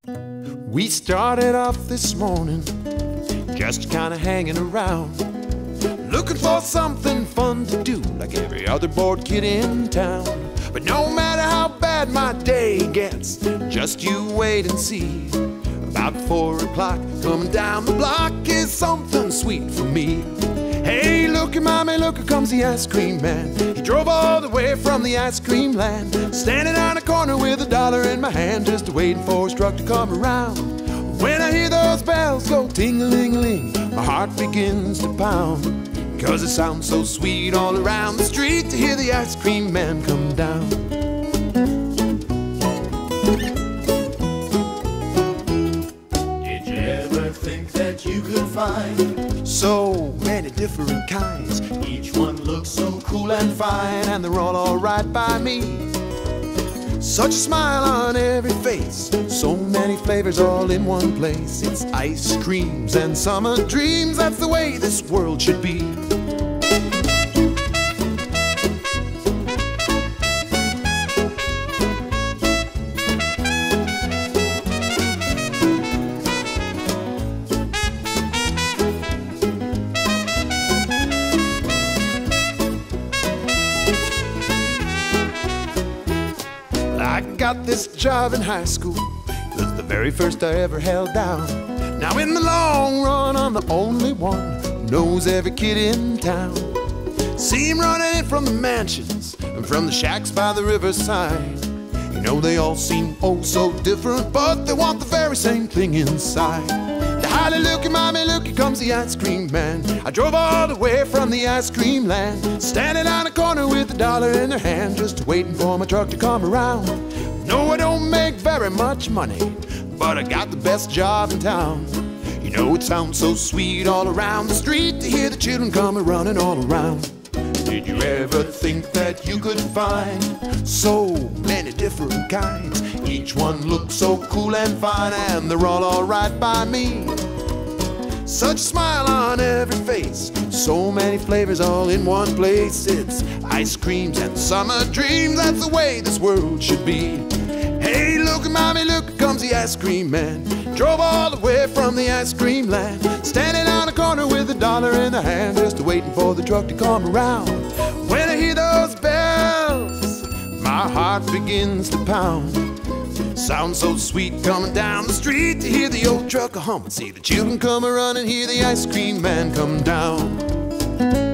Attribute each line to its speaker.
Speaker 1: We started off this morning just kinda hanging around, looking for something fun to do like every other bored kid in town. But no matter how bad my day gets, just you wait and see. About 4 o'clock, coming down the block is something sweet for me. Hey, looky, mommy, look, here comes the ice cream man. He drove all the way from the ice cream land, standing on a corner with $1 in my hand, just waiting for his truck to come around. When I hear those bells go ting-a-ling-a-ling, my heart begins to pound, 'cause it sounds so sweet all around the street to hear the ice cream man come down.
Speaker 2: Did you ever think that you could find
Speaker 1: so many different kinds?
Speaker 2: each one looks so cool and fine,
Speaker 1: And they're all right by me. Such a smile on every face, so many flavors all in one place. It's ice creams and summer dreams, that's the way this world should be. I got this job in high school, it was the very first I ever held down. Now in the long run, I'm the only one who knows every kid in town. See 'em running in from the mansions and from the shacks by the riverside. You know they all seem oh so different, but they want the very same thing inside. Holly, looky, mommy, look, here comes the ice cream man. I drove all the way from the ice cream land, standing on a corner with $1 in their hand, just waiting for my truck to come around. No, I don't make very much money, but I got the best job in town. You know it sounds so sweet all around the street to hear the children come running all around. Did you ever think that you could find so many different kinds? Each one looks so cool and fine, and they're all right by me. Such a smile on every face, so many flavors all in one place. It's ice creams and summer dreams, that's the way this world should be. Hey, look, mommy, look, here comes the ice cream man. Drove all the way from the ice cream land, standing on a corner with $1 in the hand, just waiting for the truck to come around. When I hear those bells, my heart begins to pound. Sounds so sweet coming down the street to hear the old truck hum and see the children come running, hear the ice cream man come down.